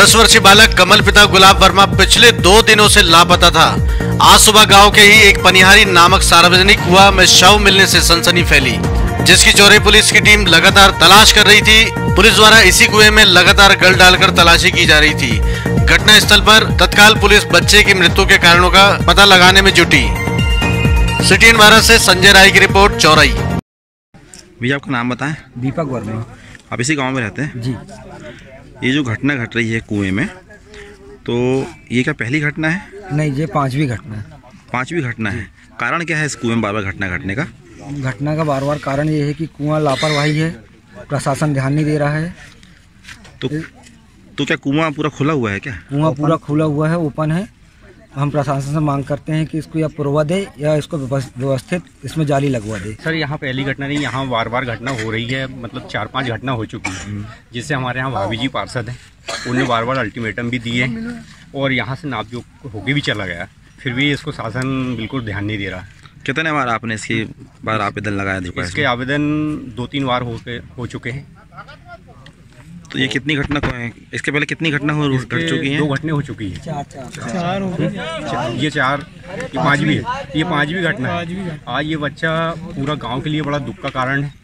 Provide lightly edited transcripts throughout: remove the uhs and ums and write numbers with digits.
10 वर्षीय बालक कमल पिता गुलाब वर्मा पिछले 2 दिनों से लापता था। आज सुबह गांव के ही एक पनिहारी नामक सार्वजनिक कुआं में शव मिलने से सनसनी फैली, जिसकी चौरी पुलिस की टीम लगातार तलाश कर रही थी। पुलिस द्वारा इसी कुएं में लगातार गल डालकर तलाशी की जा रही थी। घटना स्थल पर तत्काल पुलिस बच्चे की मृत्यु के कारणों का पता लगाने में जुटी। सिटी भारत से संजय राय की रिपोर्ट, चौराई। भैया आपका नाम बताएं। दीपक वर्मा। आप इसी गांव में रहते हैं? जी। ये जो घटना घट रही है कुएं में, तो ये क्या पहली घटना है? नहीं, ये 5वीं घटना है। 5वीं घटना है। कारण क्या है इस कुएं में बार बार घटना घटने का? घटना का बार बार कारण ये है कि कुआं लापरवाही है, प्रशासन ध्यान नहीं दे रहा है। तो क्या कुआं पूरा खुला हुआ है क्या? कुआं पूरा खुला हुआ है, ओपन है। हम प्रशासन से मांग करते हैं कि इसको या पुरवा दे या इसको व्यवस्थित इसमें जाली लगवा दे। सर, यहाँ पहली घटना नहीं, यहाँ बार बार घटना हो रही है। मतलब 4-5 घटना हो चुकी है, जिससे हमारे यहाँ भाभी जी पार्षद हैं, उन्होंने बार बार अल्टीमेटम भी दिए और यहाँ से नापजोख होके भी चला गया, फिर भी इसको शासन बिल्कुल ध्यान नहीं दे रहा। कितने बार आपने इसकी बार आवेदन लगाया? इसके आवेदन 2-3 बार हो चुके हैं। तो ये कितनी घटना को है? इसके पहले कितनी घटना घट चुकी है? 2 घटना हो चुकी है। 4 हो गए। ये 5वीं है। ये 5वीं घटना है। आज ये बच्चा पूरा गांव के लिए बड़ा दुख का कारण है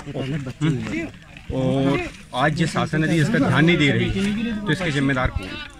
और आज जिस शासन नदी इसका ध्यान नहीं दे रही, तो इसके जिम्मेदार कौन?